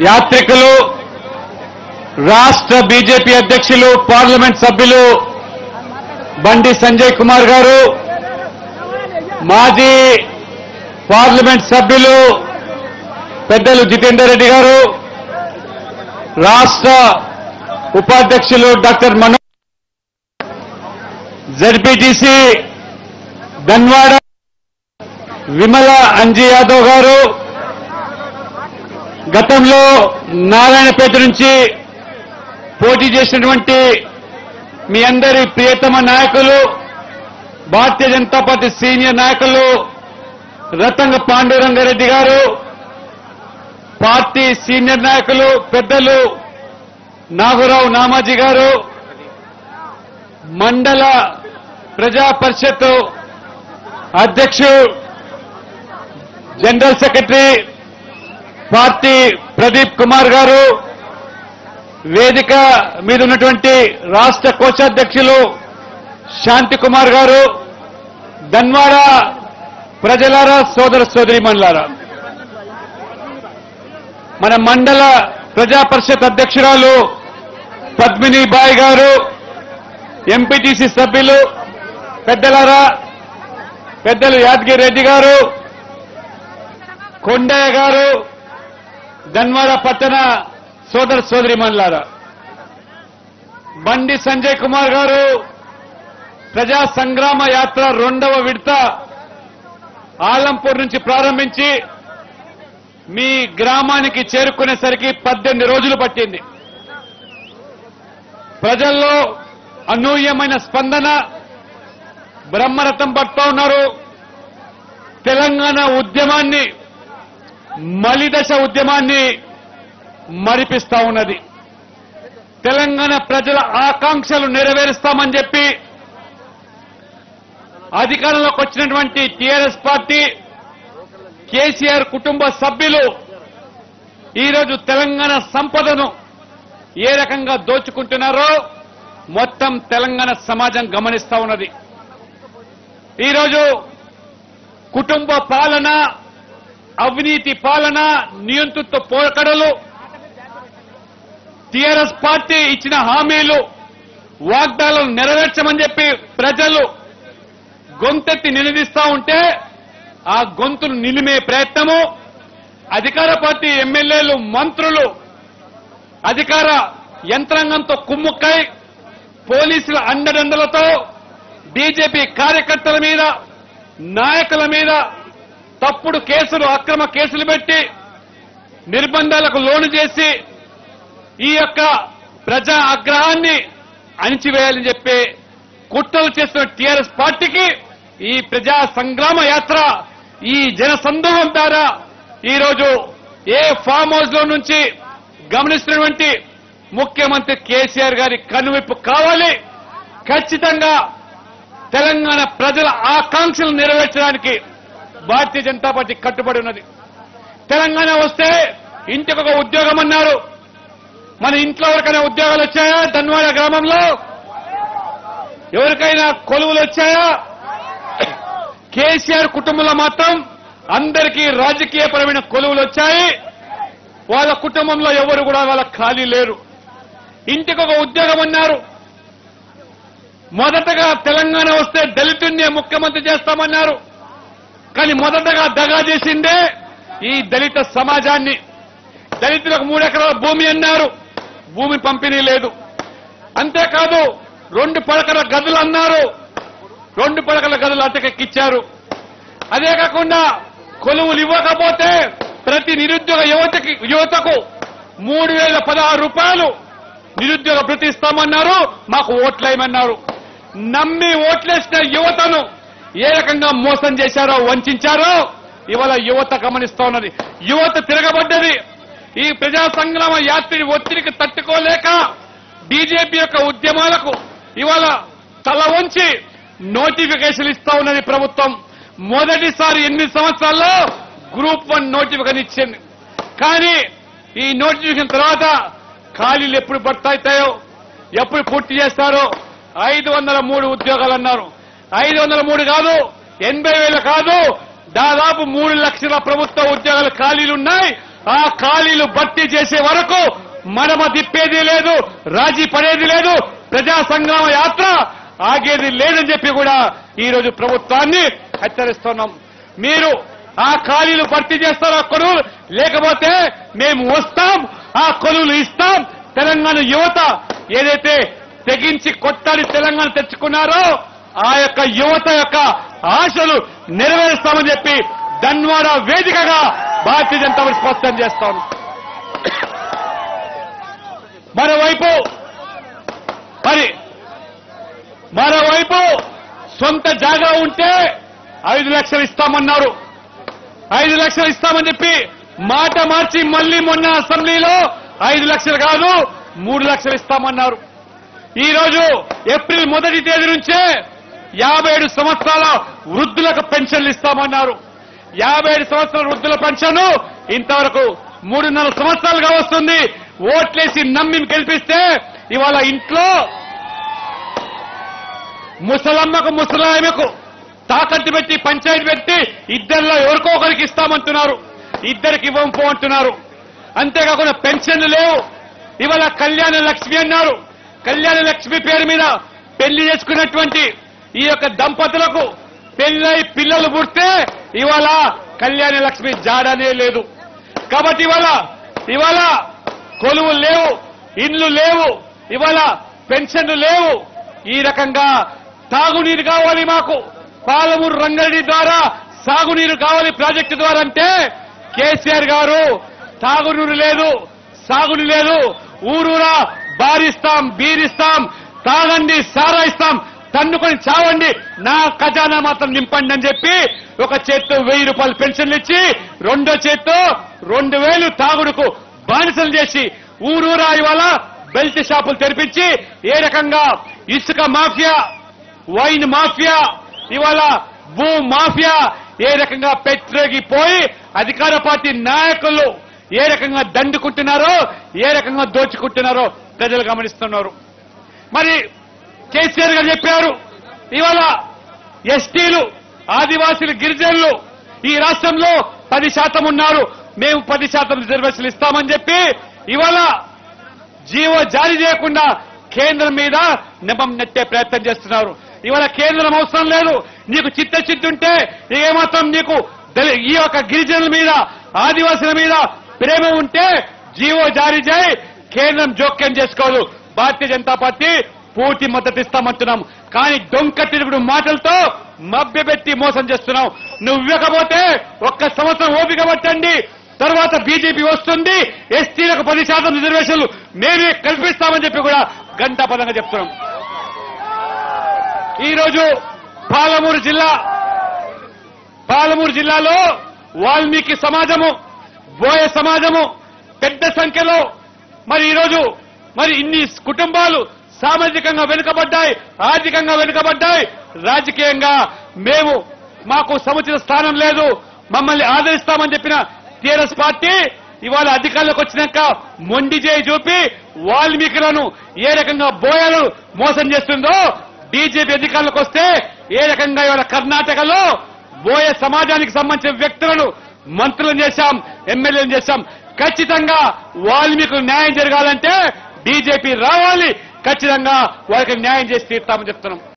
యాత్రికులు రాష్ట్ర బీజేపీ అధ్యక్షులు పార్లమెంట్ సభ్యులు బండి సంజయ్ కుమార్ గారు, మాజీ పార్లమెంట్ సభ్యులు పెద్దలు జితేందర్ రెడ్డి గారు, రాష్ట్ర ఉపాధ్యక్షులు డాక్టర్ మనోజ్, జెడ్పీటీసీ ధన్వాడ విమల అంజీ యాదవ్ గారు, గతంలో నారాయణపేట నుంచి పోటీ చేసినటువంటి మీ అందరి ప్రియతమ నాయకులు, భారతీయ జనతా పార్టీ సీనియర్ నాయకులు రతంగ పాండురంగారెడ్డి గారు, పార్టీ సీనియర్ నాయకులు పెద్దలు నాగరావు నామాజీ గారు, మండల ప్రజా పరిషత్ అధ్యక్షుడు general secretary party Pradeep Kumar గారు, వేదిక మీద ఉన్నటువంటి రాష్ట్ర కోశాధ్యక్షులు శాంతి కుమార్ గారు, ధన్వాడ ప్రజలారా, సోదర సోదరీమణులారా, మన మండల ప్రజా పరిషత్ అధ్యక్షురాలు పద్మిని బాయ్ గారు, ఎంపీటీసీ సభ్యులు పెద్దలారా, పెద్దలు యాదగిరి రెడ్డి గారు, కొండయ్య గారు, ధన్వాడ పట్టణ సోదర సోదరీమణులారా, బండి సంజయ్ కుమార్ గారు ప్రజా సంగ్రామ యాత్ర 2వ విడత ఆలంపూర్ నుంచి ప్రారంభించి మీ గ్రామానికి చేరుకునేసరికి 18 రోజులు పట్టింది. ప్రజల్లో అనూహ్యమైన స్పందన, బ్రహ్మరథం పడుతూ ఉన్నారు. తెలంగాణ ఉద్యమాన్ని, మలిదశ ఉద్యమాన్ని మరిపిస్తా ఉన్నది. తెలంగాణ ప్రజల ఆకాంక్షలు నెరవేరుస్తామని చెప్పి అధికారంలోకి వచ్చినటువంటి టీఆర్ఎస్ పార్టీ, కేసీఆర్ కుటుంబ సభ్యులు ఈరోజు తెలంగాణ సంపదను ఏ రకంగా దోచుకుంటున్నారో మొత్తం తెలంగాణ సమాజం గమనిస్తా ఉన్నది. ఈరోజు కుటుంబ పాలన, అవినీతి పాలన, నియంతృత్వ పోకడలు, టీఆర్ఎస్ పార్టీ ఇచ్చిన హామీలు, వాగ్దానాలను నెరవేర్చమని చెప్పి ప్రజలు గొంతెత్తి నిలదీస్తా ఉంటే ఆ గొంతును నిలిమే ప్రయత్నము అధికార పార్టీ ఎమ్మెల్యేలు, మంత్రులు అధికార యంత్రాంగంతో కుమ్ముక్కై పోలీసుల అండదండలతో బీజేపీ కార్యకర్తల మీద, నాయకుల మీద తప్పుడు కేసులు, అక్రమ కేసులు పెట్టి నిర్బంధాలకు లోను చేసి ఈ యొక్క ప్రజా ఆగ్రహాన్ని అణిచివేయాలని చెప్పి కుట్రలు చేస్తున్న టీఆర్ఎస్ పార్టీకి ఈ ప్రజా సంగ్రామ యాత్ర, ఈ జనసందోహం ద్వారా ఈరోజు ఏ ఫామ్ హౌస్ లో నుంచి గమనిస్తున్నటువంటి ముఖ్యమంత్రి కేసీఆర్ గారి కనువిప్పు కావాలి. ఖచ్చితంగా తెలంగాణ ప్రజల ఆకాంక్షలు నెరవేర్చడానికి భారతీయ జనతా పార్టీ కట్టుబడి ఉన్నది. తెలంగాణ వస్తే ఇంటికి ఒక ఉద్యోగం అన్నారు. మన ఇంట్లో ఎవరికైనా ఉద్యోగాలు వచ్చాయా? ధన్వాడ గ్రామంలో ఎవరికైనా కొలువులు వచ్చాయా? కేసీఆర్ కుటుంబంలో మాత్రం అందరికీ రాజకీయపరమైన కొలువులు వచ్చాయి. వాళ్ళ కుటుంబంలో ఎవరు కూడా వాళ్ళ ఖాళీ లేరు. ఇంటికి ఒక ఉద్యోగం అన్నారు. మొదటగా తెలంగాణ వస్తే దళితున్నే ముఖ్యమంత్రి చేస్తామన్నారు. కానీ మొదటగా దగా చేసిందే ఈ దళిత సమాజాన్ని. దళితులకు 3 ఎకరాల భూమి అన్నారు, భూమి పంపిణీ లేదు. అంతేకాదు 2 పడకల గదులు అన్నారు, 2 పడకల గదులు అటకెక్కిచ్చారు. అదే కాకుండా కొలువులు ఇవ్వకపోతే ప్రతి నిరుద్యోగ యువతకు 3016 రూపాయలు నిరుద్యోగ భృతి ఇస్తామన్నారు. మాకు ఓట్లేయమన్నారు. నమ్మి ఓట్లేసిన యువతను ఏ రకంగా మోసం చేశారో, వంచారో ఇవాళ యువత గమనిస్తా ఉన్నది. యువత తిరగబడ్డది. ఈ ప్రజా సంగ్రామ యాత్రి ఒత్తిడికి తట్టుకోలేక బీజేపీ యొక్క ఉద్యమాలకు ఇవాళ తల వంచి నోటిఫికేషన్ ఇస్తా ఉన్నది ప్రభుత్వం. మొదటిసారి 8 సంవత్సరాల్లో గ్రూప్ 1 నోటిఫికేషన్ ఇచ్చింది. కానీ ఈ నోటిఫికేషన్ తర్వాత ఖాళీలు ఎప్పుడు భర్తవుతాయో, ఎప్పుడు పూర్తి చేస్తారో 503 ఉద్యోగాలు అన్నారు. 503 కాదు, 80,000 కాదు, దాదాపు 3 లక్షల ప్రభుత్వ ఉద్యోగాలు ఖాళీలున్నాయి. ఆ ఖాళీలు భర్తీ చేసే వరకు మడమ తిప్పేది లేదు, రాజీ పడేది లేదు, ప్రజా సంగ్రామ యాత్ర ఆగేది లేదని చెప్పి కూడా ఈ రోజు ప్రభుత్వాన్ని హెచ్చరిస్తున్నాం. మీరు ఆ ఖాళీలు భర్తీ చేస్తారా కొలువులు, లేకపోతే మేము వస్తాం, ఆ కొలువులు ఇస్తాం. తెలంగాణ యువత ఏదైతే తెగించి కొట్టాలి తెలంగాణ తెచ్చుకున్నారో ఆ యొక్క యువత యొక్క ఆశలు నెరవేరుస్తామని చెప్పి ధన్వాడ వేదికగా భారతీయ జనతా పార్టీ స్పష్టం చేస్తాం. మరోవైపు సొంత జాగా ఉంటే 5 లక్షలు ఇస్తామన్నారు. 5 లక్షలు ఇస్తామని చెప్పి మాట మార్చి మళ్లీ మొన్న అసెంబ్లీలో 5 లక్షలు కాదు 3 లక్షలు ఇస్తామన్నారు. ఈ రోజు ఏప్రిల్ 1వ తేదీ నుంచే 57 సంవత్సరాల వృద్ధులకు పెన్షన్లు ఇస్తామన్నారు. 57 సంవత్సరాల వృద్ధుల పెన్షన్ ఇంతవరకు 3.5 సంవత్సరాలుగా వస్తుంది. ఓట్లేసి నమ్మి గెలిపిస్తే ఇవాళ ఇంట్లో ముసలమ్మకు ముసలాయమకు తాకట్టు పెట్టి పంచాయతీ పెట్టి ఇద్దరిలో ఎవరికో ఒకరికి ఇస్తామంటున్నారు, ఇద్దరికి ఇవ్వంపో అంటున్నారు. అంతేకాకుండా పెన్షన్లు లేవు. ఇవాళ కళ్యాణ లక్ష్మి అన్నారు. కళ్యాణ లక్ష్మి పేరు మీద పెళ్లి చేసుకున్నటువంటి ఈ యొక్క దంపతులకు పెళ్లై పిల్లలు పుడితే ఇవాళ కళ్యాణ లక్ష్మి జాడనే లేదు. కాబట్టి ఇవాళ కొలువులు లేవు, ఇండ్లు లేవు, ఇవాళ పెన్షన్లు లేవు. ఈ రకంగా తాగునీరు కావాలి, మాకు పాలమూరు రంగారెడ్డి ద్వారా సాగునీరు కావాలి ప్రాజెక్టు ద్వారా అంటే కేసీఆర్ గారు తాగునీరు లేదు, సాగునీరు లేదు, ఊరూరా బారిస్తాం, బీరిస్తాం, తాగండి, సారా ఇస్తాం, తన్నుకొని చావండి, నా ఖజానా మాత్రం నింపండి అని చెప్పి ఒక చేత్తో 1000 రూపాయలు పెన్షన్లు ఇచ్చి రెండో చేత్తో 2000 తాగుడుకు బానిసలు చేసి ఊరూరా ఇవాళ బెల్ట్ షాపులు తెరిపించి ఏ రకంగా ఇసుక మాఫియా, వైన్ మాఫియా, ఇవాళ భూ మాఫియా ఏ రకంగా పెట్రేగిపోయి అధికార పార్టీ నాయకులు ఏ రకంగా దండుకుంటున్నారో, ఏ రకంగా దోచుకుంటున్నారో ప్రజలు గమనిస్తున్నారు. మరి కేసీఆర్ గారు చెప్పారు ఇవాళ ఎస్టీలు, ఆదివాసీలు, గిరిజనులు ఈ రాష్ట్రంలో 10% ఉన్నారు, మేము 10% రిజర్వేషన్లు ఇస్తామని చెప్పి ఇవాళ జీవో జారీ చేయకుండా కేంద్రం మీద నెపం నెట్టే ప్రయత్నం చేస్తున్నారు. ఇవాళ కేంద్రం అవసరం లేదు, నీకు చిత్తశుద్ధి ఉంటే ఏమాత్రం నీకు ఈ యొక్క గిరిజనుల మీద, ఆదివాసుల మీద ప్రేమ ఉంటే జీవో జారీ చేయి, కేంద్రం జోక్యం చేసుకోదు. భారతీయ జనతా పార్టీ పూర్తి మద్దతు ఇస్తామంటున్నాం. కానీ డొంక తిరుగుడు మాటలతో మభ్యపెట్టి మోసం చేస్తున్నాం. నువ్వు ఇవ్వకపోతే 1 సంవత్సరం ఓపిక పట్టండి, తర్వాత బీజేపీ వస్తుంది, ఎస్టీలకు 10% రిజర్వేషన్లు మేమే కల్పిస్తామని చెప్పి కూడా గంటాపదంగా చెప్తున్నాం. ఈరోజు పాలమూరు జిల్లాలో వాల్మీకి సమాజము, బోయ సమాజము పెద్ద సంఖ్యలో ఈరోజు ఇన్ని కుటుంబాలు సామాజికంగా వెనుకబడ్డాయి, ఆర్థికంగా వెనుకబడ్డాయి, రాజకీయంగా మాకు సముచిత స్థానం లేదు, మమ్మల్ని ఆదరిస్తామని చెప్పిన టీఆర్ఎస్ పార్టీ ఇవాళ అధికారంలోకి వచ్చినాక మొండి చేయి చూపి వాల్మీకులను ఏ రకంగా బోయలు మోసం చేస్తుందో, బీజేపీ అధికారంలోకి వస్తే ఏ రకంగా ఇవాళ కర్ణాటకలో బోయ సమాజానికి సంబంధించిన వ్యక్తులను మంత్రులను చేశాం, ఎమ్మెల్యేలను చేశాం. ఖచ్చితంగా వాల్మీకులకు న్యాయం జరగాలంటే బీజేపీ రావాలి, ఖచ్చితంగా వాళ్ళకి న్యాయం చేసి తీర్తామని చెప్తున్నాం.